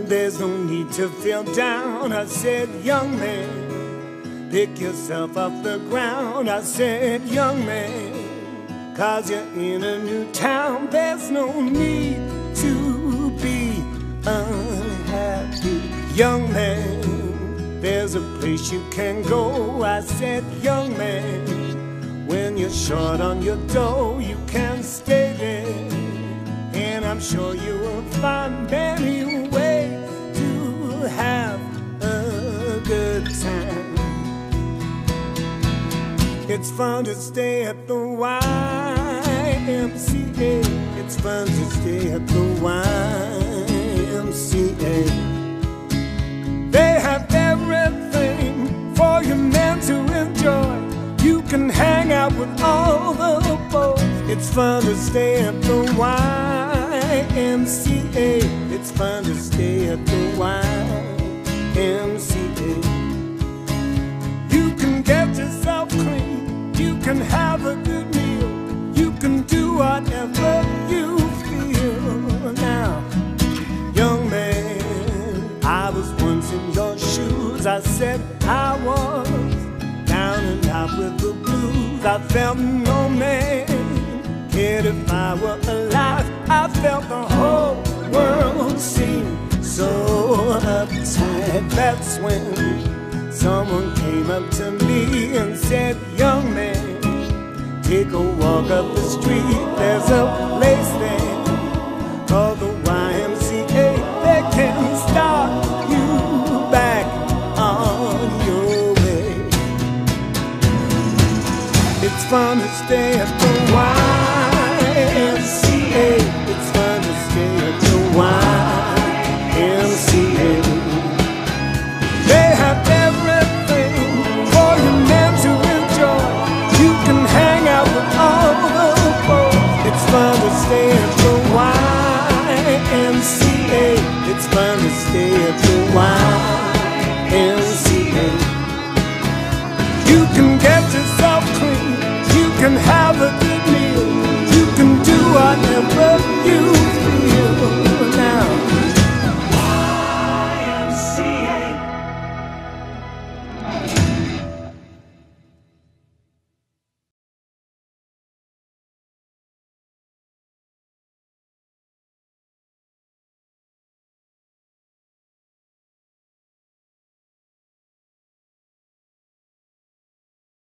There's no need to feel down. I said, young man, pick yourself off the ground. I said, young man, 'cause you're in a new town. There's no need to be unhappy. Young man, there's a place you can go. I said, young man, when you're short on your dough, you can stay there, and I'm sure you will find many ways to have a good time. It's fun to stay at the YMCA. It's fun to stay at the YMCA. They have everything for your man to enjoy. You can hang out with all the boys. It's fun to stay at the YMCA. It's fun to stay at the YMCA. You can get yourself clean. You can have a good meal. You can do whatever you feel. Now, young man, I was once in your shoes. I said I was down and out with the blues. I felt no man cared if I were alive. I felt the whole world seemed so uptight. That's when someone came up to me and said, young man, take a walk up the street. There's a place there called the YMCA. They can start you back on your way. It's fun to stay at the YMCA. It's fun to stay at the YMCA. They have everything for your man to enjoy. You can hang out with all the boys. It's fun to stay at the YMCA. It's fun to stay at the YMCA. You can get yourself clean. You can